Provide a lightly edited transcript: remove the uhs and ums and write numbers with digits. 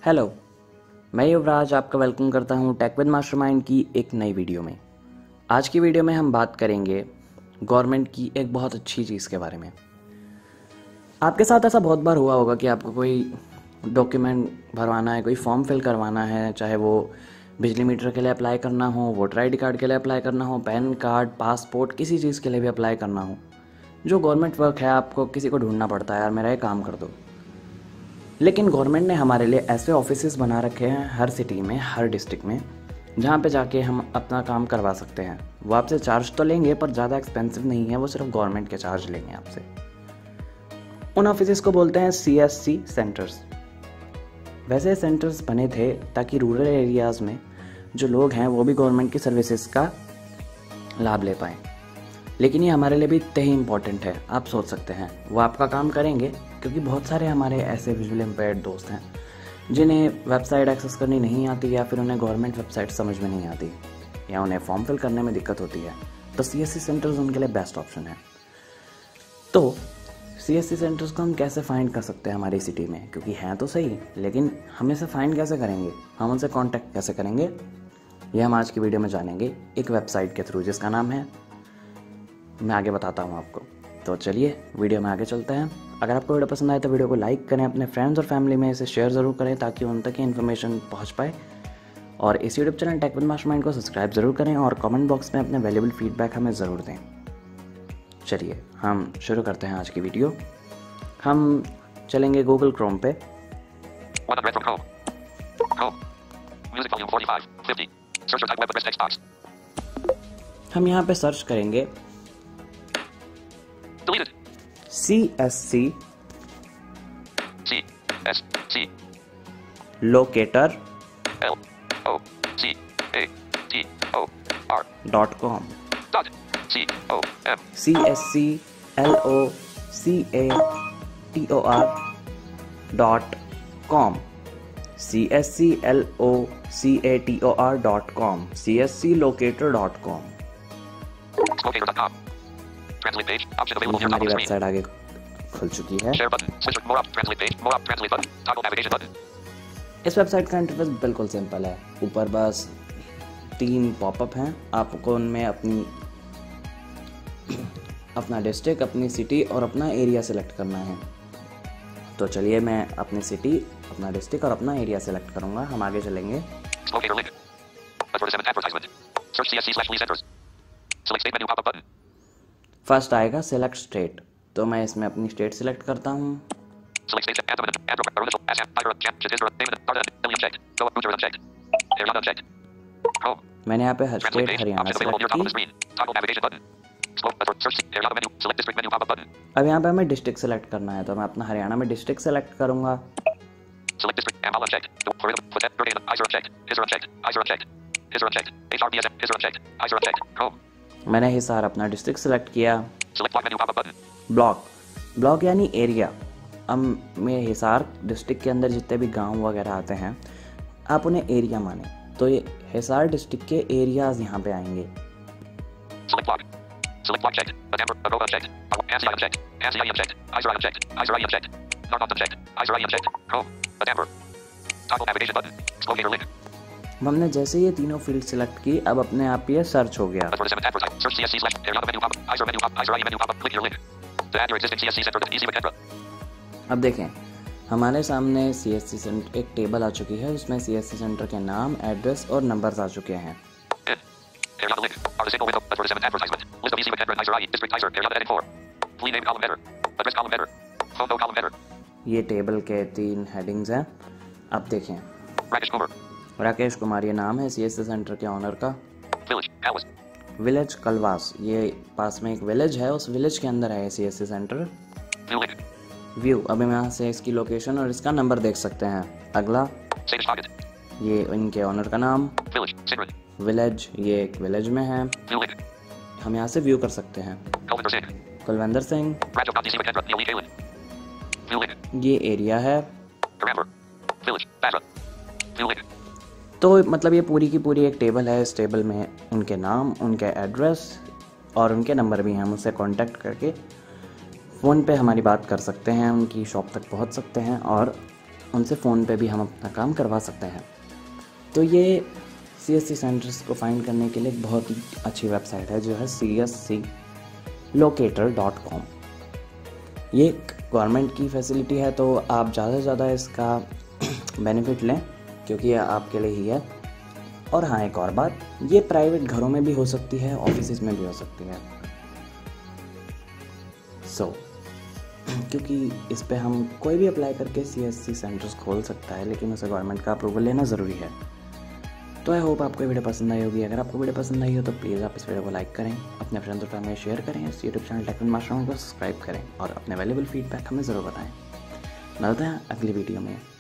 Hello, मैं युवराज आपका welcome करता हूं टेक विद मास्टरमाइंड की एक नई वीडियो में। आज की वीडियो में हम बात करेंगे गवर्नमेंट की एक बहुत अच्छी चीज़ के बारे में। आपके साथ ऐसा बहुत बार हुआ होगा कि आपको कोई डॉक्यूमेंट भरवाना है, कोई फॉर्म फिल करवाना है, चाहे वो बिजली मीटर के लिए अप्लाई करना हो, वोटर आई डी कार्ड के लिए अप्लाई करना हो, पैन कार्ड, पासपोर्ट, किसी चीज़ के लिए भी अप्लाई करना हो। जो गवर्नमेंट वर्क है, आपको किसी को ढूंढना पड़ता है, यार मेरा ये काम कर दो। लेकिन गवर्नमेंट ने हमारे लिए ऐसे ऑफिसेस बना रखे हैं हर सिटी में, हर डिस्ट्रिक्ट में, जहाँ पे जाके हम अपना काम करवा सकते हैं। वो आपसे चार्ज तो लेंगे पर ज़्यादा एक्सपेंसिव नहीं है, वो सिर्फ गवर्नमेंट के चार्ज लेंगे आपसे। उन ऑफिसेस को बोलते हैं CSC सेंटर्स। वैसे सेंटर्स बने थे ताकि रूरल एरियाज़ में जो लोग हैं वो भी गवर्नमेंट की सर्विसेज का लाभ ले पाएँ। लेकिन ये हमारे लिए भी इतने ही इम्पॉर्टेंट है। आप सोच सकते हैं वो आपका काम करेंगे, क्योंकि बहुत सारे हमारे ऐसे विजुअल इम्पेयर्ड दोस्त हैं जिन्हें वेबसाइट एक्सेस करनी नहीं आती, या फिर उन्हें गवर्नमेंट वेबसाइट समझ में नहीं आती, या उन्हें फॉर्म फिल करने में दिक्कत होती है। तो CSC सेंटर्स उनके लिए बेस्ट ऑप्शन है। तो CSC सेंटर्स को हम कैसे फाइंड कर सकते हैं हमारी सिटी में, क्योंकि हैं तो सही, लेकिन हम इसे फाइंड कैसे करेंगे, हम उनसे कॉन्टैक्ट कैसे करेंगे, ये हम आज की वीडियो में जानेंगे एक वेबसाइट के थ्रू, जिसका नाम है, मैं आगे बताता हूँ आपको। तो चलिए वीडियो में आगे चलते हैं। अगर आपको वीडियो पसंद आए तो वीडियो को लाइक करें, अपने फ्रेंड्स और फैमिली में इसे शेयर ज़रूर करें ताकि उन तक ये इन्फॉर्मेशन पहुँच पाए। और इस YouTube channel tech with mastermind को सब्सक्राइब ज़रूर करें और कमेंट बॉक्स में अपने वैल्यूएबल फीडबैक हमें ज़रूर दें। चलिए हम शुरू करते हैं आज की वीडियो। हम चलेंगे गूगल क्रोम पे। हम यहाँ पे सर्च करेंगे CSC locator .com CSC LOCATOR.com CSCLOCATOR.com CSClocator.com। वो हमारी वेबसाइट आगे खुल चुकी है। इस वेबसाइट का इंटरफेस बिल्कुल सिंपल है। ऊपर बस 3 पॉपअप हैं, आपको उनमें अपना डिस्ट्रिक्ट, अपनी सिटी और अपना एरिया सेलेक्ट करना है। तो चलिए मैं अपनी सिटी, अपना डिस्ट्रिक्ट और अपना एरिया सेलेक्ट करूंगा। हम आगे चलेंगे। फर्स्ट आएगा सेलेक्ट स्टेट, तो मैं इसमें अपनी स्टेट सेलेक्ट करता हूँ। मैंने यहाँ पे स्टेट हरियाणा सेलेक्ट की। अब यहाँ पे हमें डिस्ट्रिक्ट सेलेक्ट करना है, तो मैं अपना हरियाणा में डिस्ट्रिक्ट सेलेक्ट करूँगा। मैंने हिसार अपना डिस्ट्रिक्ट सेलेक्ट किया। ब्लॉक यानी एरिया। अब मैं हिसार डिस्ट्रिक्ट के अंदर जितने भी गांव वगैरह आते हैं, आप उन्हें एरिया माने, तो ये हिसार डिस्ट्रिक्ट के एरियाज यहाँ पे आएंगे। हमने जैसे ये तीनों फील्ड सेलेक्ट की, अब अपने आप ये सर्च हो गया। अब देखें हमारे सामने CSC सेंटर एक टेबल आ चुकी है, उसमें CSC सेंटर के नाम, एड्रेस और नंबर्स आ चुके हैं। ये टेबल के 3 हेडिंग्स हैं। अब देखें राकेश कुमार ये नाम है CSC सेंटर के ऑनर का। विलेज कलवास, ये पास में एक विलेज है, उस विलेज के अंदर है CSC सेंटर। व्यू, अब हम यहाँ से इसकी लोकेशन और इसका नंबर देख सकते हैं। अगला ये इनके ऑनर का नाम, विलेज, ये एक विलेज में है, हम यहाँ से व्यू कर सकते हैं। कुलविंदर सिंह, ये एरिया है। तो मतलब ये पूरी की पूरी एक टेबल है। इस टेबल में उनके नाम, उनके एड्रेस और उनके नंबर भी हैं। हम उससे कांटेक्ट करके फ़ोन पे हमारी बात कर सकते हैं, उनकी शॉप तक पहुंच सकते हैं और उनसे फ़ोन पे भी हम अपना काम करवा सकते हैं। तो ये CSC सेंटर्स को फाइंड करने के लिए एक बहुत ही अच्छी वेबसाइट है जो है csclocator.com। ये गवर्नमेंट की फैसिलिटी है, तो आप ज़्यादा से ज़्यादा इसका बेनिफिट लें क्योंकि ये आपके लिए ही है। और हाँ, एक और बात, ये प्राइवेट घरों में भी हो सकती है, ऑफिस में भी हो सकती है। क्योंकि इस पे हम कोई भी अप्लाई करके CSC सेंटर्स खोल सकता है, लेकिन उसे गवर्नमेंट का अप्रूवल लेना ज़रूरी है। तो आई होप आपको वीडियो पसंद आई होगी। अगर आपको वीडियो पसंद आई हो तो प्लीज़ आप इस वीडियो को लाइक करें, अपने फ्रेंड्स और फैमिली में शेयर करें, इस YouTube channel tech with mastermind को सब्सक्राइब करें और अपने वैल्यूएबल फीडबैक हमें ज़रूर बताएं। मिलते हैं अगली वीडियो में।